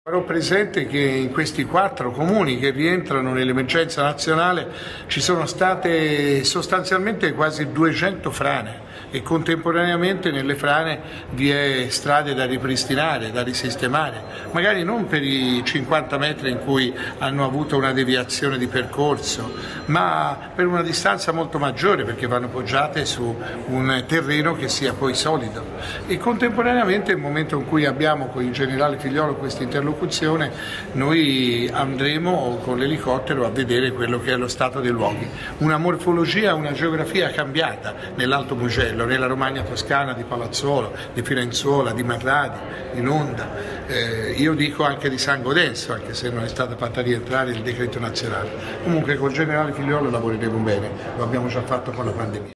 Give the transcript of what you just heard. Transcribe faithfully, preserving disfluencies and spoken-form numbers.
Farò presente che in questi quattro comuni che rientrano nell'emergenza nazionale ci sono state sostanzialmente quasi duecento frane e contemporaneamente nelle frane vi è strade da ripristinare, da risistemare, magari non per i cinquanta metri in cui hanno avuto una deviazione di percorso, ma per una distanza molto maggiore, perché vanno poggiate su un terreno che sia poi solido. E contemporaneamente nel momento in cui abbiamo con il generale Figliuolo questa interlocuzione, noi andremo con l'elicottero a vedere quello che è lo stato dei luoghi. Una morfologia, una geografia cambiata nell'Alto Mugello, nella Romagna toscana di Palazzolo, di Firenzuola, di Marradi, di Nonda, eh, io dico anche di San Godenzo, anche se non è stata fatta rientrare il decreto nazionale. Comunque col generale Figliuolo lavoreremo bene, lo abbiamo già fatto con la pandemia.